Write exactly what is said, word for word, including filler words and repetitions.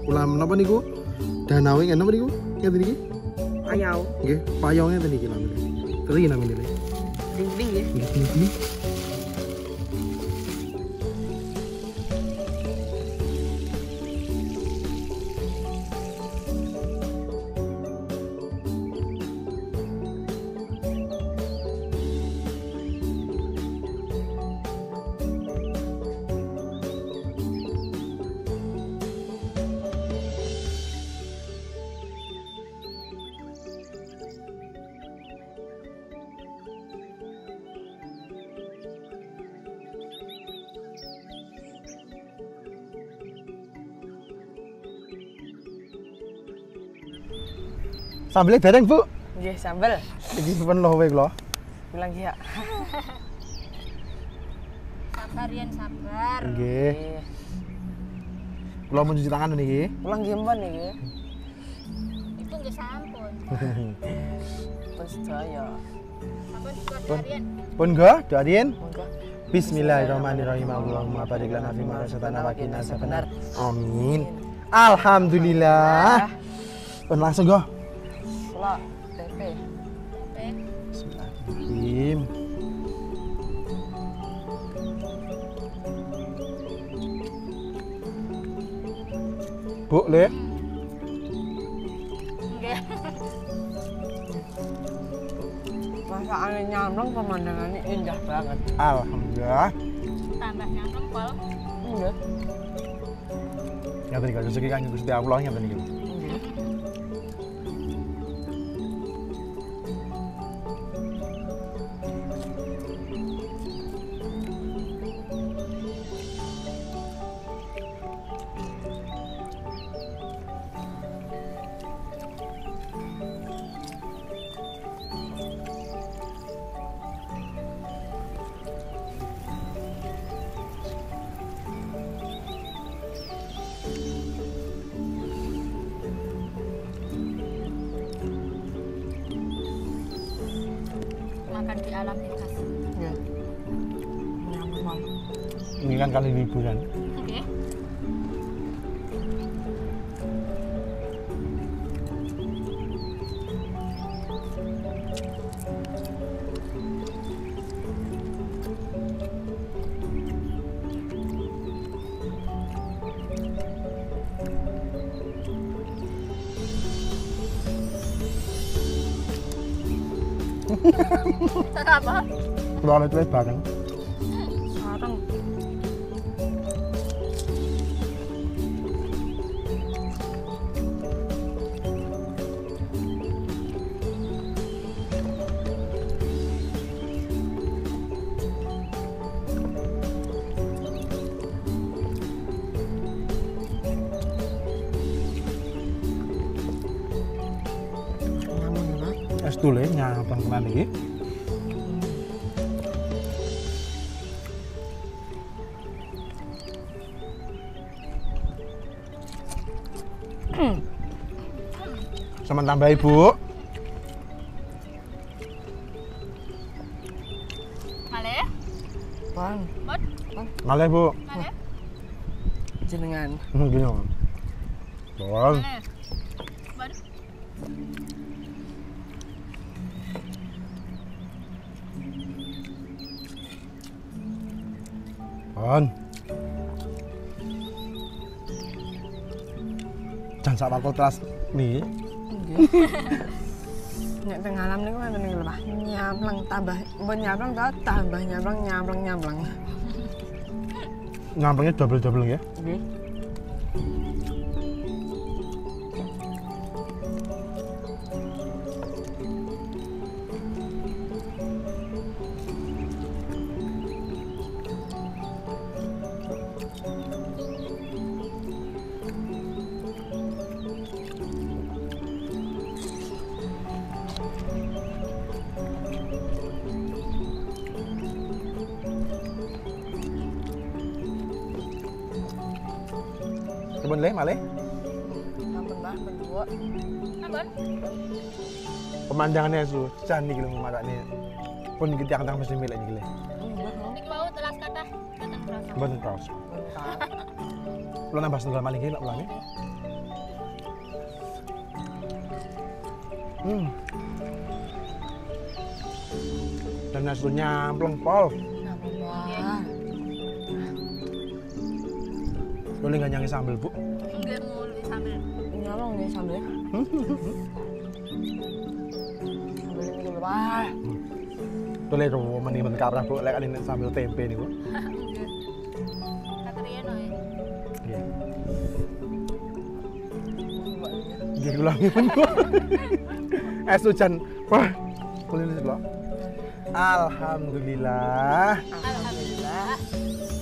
Ulam napa niku? Danau ngene napa niku? Ngeten iki? Payau. Nggih, payau ngeten iki lho. Keri namanya. Ding-ding ya. Nggih, ding-ding. Sambelnya dereng, Bu. Nggih, sambel. Iki pun lho kowe lho. Bilang ya. Sabar yen sabar. Nggih. Kula mau cuci tangan niki. Pulang gimana niki? Itu nggih sampun. Pun sedaya. Sampun dikodo yen. Pun go, doain. Monggo. Bismillahirrahmanirrahim. Allahumma barik lana fi ma razaqtana wa qina azabannar. Amin. Alhamdulillah. Pun langsung go. Kula T P. Oke. Bismillahirrahmanirrahim. Bu, Le. Nggih. Masakannya nyamleng, pemandangannya indah banget. Alhamdulillah. Tambah nyamplung pol. Nggih. Ngaten iki rezeki Kanjeng Gusti Allah ngaten iki. Nggih. Makan di alam bebas. Nggih. Nyaman. Ini kan kali liburan. Oke. Apa? Kalau itu bareng. Sareng. Nyaman banget. Es tule nyapang tenan iki. Sama tambah Ibu. Male? Bang, Bot? Malih, Bu. Male? jenengan. Gini. Bawang. Male? Bot? Bawang. Jangan sak waktu teras nih. Nggih. Nek teng alam niku wonten niku lho, Pak. Nyampleng tambah mbon nyampleng ta tambah nyampleng nyampleng nyampleng. Ngamplengnya double-double ya. Nggih. Coba le, malih. Sampun, Pak, berdua. Ampun? Pemandangannya su, candi gitu matanya. Pun kita akan mesti milik iki le. Nik mau telas kata datang berasa. Mboten kraos. Lo nambah setunggal maling iki lak ulane. Hmm. Dan nasi nyampleng pol. Wah. Boleh nggak nyanyi sambal bu? Enggak mau lebih sambil. Nyampleng nih sambelnya. Sambelnya mikir wah. Boleh dong meni menkarah bu, lek ini sambal tempe nih bu. Enggak. Kata Riano ya. Iya. Gila ulangi men bu. Es hujan, wah, boleh nih loh. Alhamdulillah. Alhamdulillah.